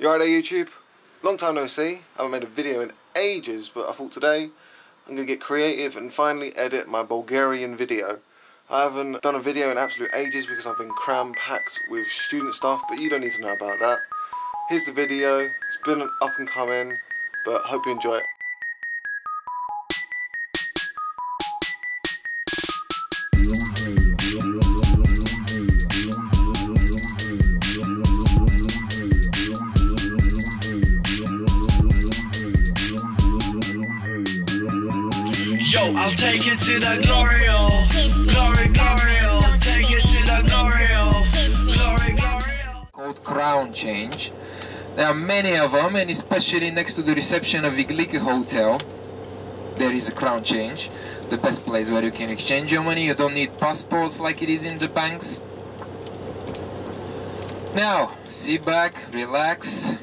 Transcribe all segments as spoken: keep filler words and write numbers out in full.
You alright there, YouTube? Long time no see. I haven't made a video in ages, but I thought today I'm going to get creative and finally edit my Bulgarian video. I haven't done a video in absolute ages because I've been cram-packed with student stuff, but you don't need to know about that. Here's the video. It's been up and coming, but hope you enjoy it. Yo, I'll take it to the Glorio, glory, Glorio, take it to the Glorio, glory, Glorio. Called crown change. There are many of them, and especially next to the reception of Igliki Hotel, there is a crown change. The best place where you can exchange your money. You don't need passports like it is in the banks. Now, sit back, relax.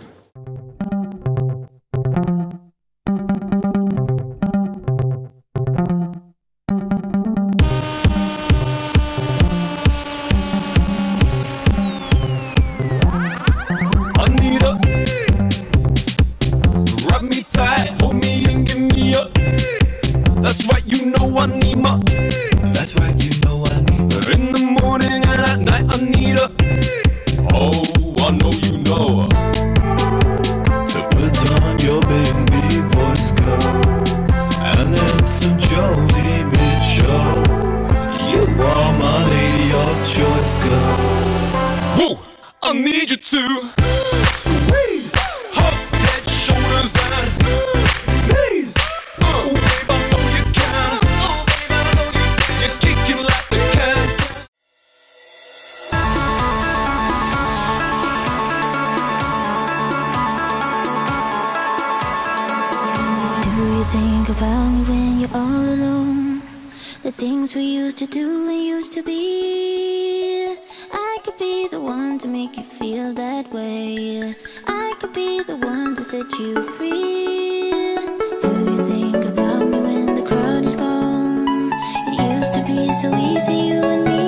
That's right, you know I need my. That's right, you know I need her. In the morning and at night I need her. Oh, I know you know her. To put on your baby voice, girl, and then some Jody Mitchell. You are my lady of choice, girl. Whoa, I need you to squeeze her head, shoulders, and knees. Oh, babe, I know you can. Oh, babe, I know you can. You're kicking like the can. Do you think about me when you're all alone? The things we used to do and used to be. I could be the one to make you feel that way. I could be the one to set you free. Do you think about me when the crowd is gone? It used to be so easy, you and me.